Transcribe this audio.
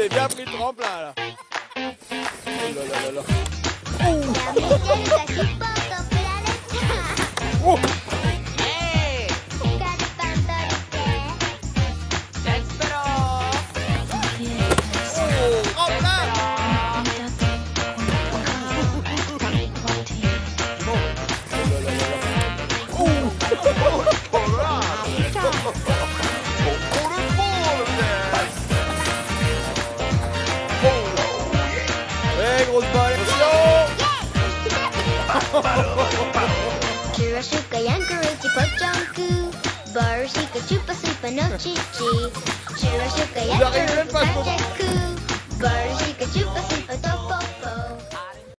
j'ai bien pris le tremplin là. Oh là là là là. Oh. Grosse balle, Churrashuka Yankuruchi Pochanku Barushika Chupa Supa no Chichi Churrashuka Yankuruchi Pachaku Barushika Chupa Supa